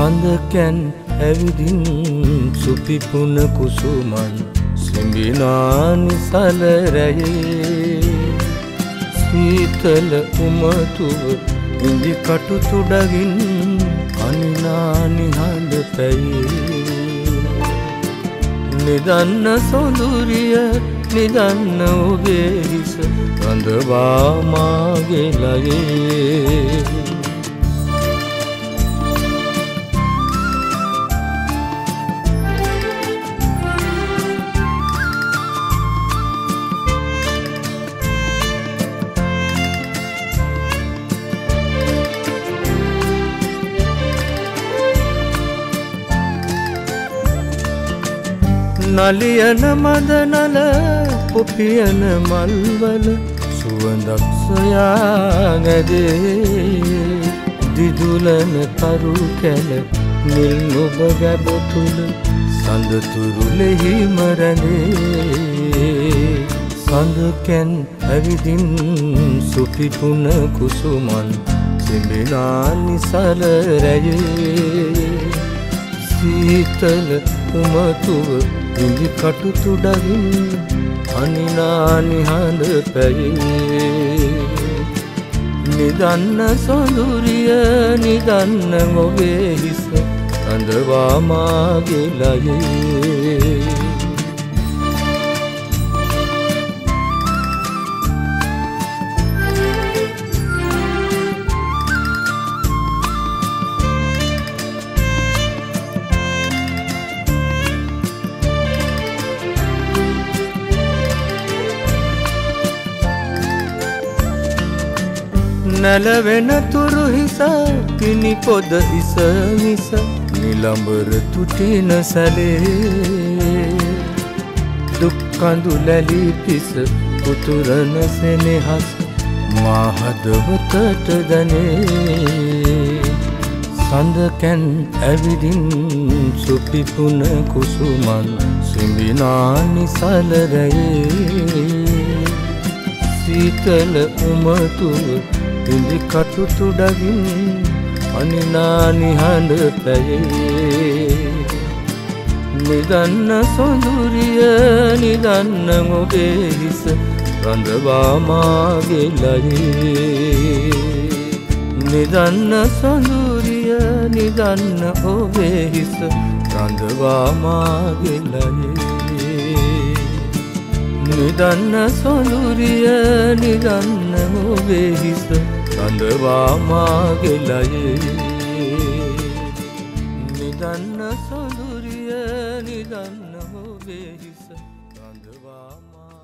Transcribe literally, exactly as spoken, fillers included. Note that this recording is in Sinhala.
සඳකැන් ඇවිදින් සුපිපුන කුසුමන් සිඹිනා නිසල රැයේ සීතල උමතුව ඉඳි කටු තුඩගින් අනිනා නිහඬ පැයේ නිදන්න සොඳුරිය නිදන්න ඔබේ හිස රඳවා මාගේ ලයේ නලියන මදනල පුපියන මල්වල සුවඳක් සොයා නැදේ දිදුලන තරු කැල නිල් නුඹ ගැබ තුල සඳතුරුලෙහි මරනේ සඳකැන් ඇවිදින් සුපිපුන කුසුමන් සිඹිනා නිසල රැයේ සීතල උමතුව ඉඳි කටු තුඩගින් අනිනා නිහඬ පැයේ නිදන්න සොඳුරිය නිදන්න ඔබේ හිස රඳවා මාගේ ලයේ නැලවෙන තුරු හිස පිණි පොද ඉස මිස නිලඹර තුටින සැලේ දුක් කඳු ලැලි පිස උතුරන සෙනෙහස මා හදවතට දැනේ සඳකැන් ඇවිදින් සුපිපුන කුසුමන් සිඹිනා නිසල රැයේ සීතල උමතුව ඉඳි කටු තුඩගින් අනිනා නිහඬ පැයේ නිදන්න සොඳුරිය නිදන්න ඔබේ හිස රඳවා මාගේ ලයේ නිදන්න සොඳුරිය නිදන්න ඔබේ හිස රඳවා මාගේ ලයේ නිදන්න සොඳුරිය නිදන්න ඔබේ හිස රඳවා මාගේ ලයේ නිදන්න සොඳුරිය නිදන්න ඔබේ හිස රඳවා මා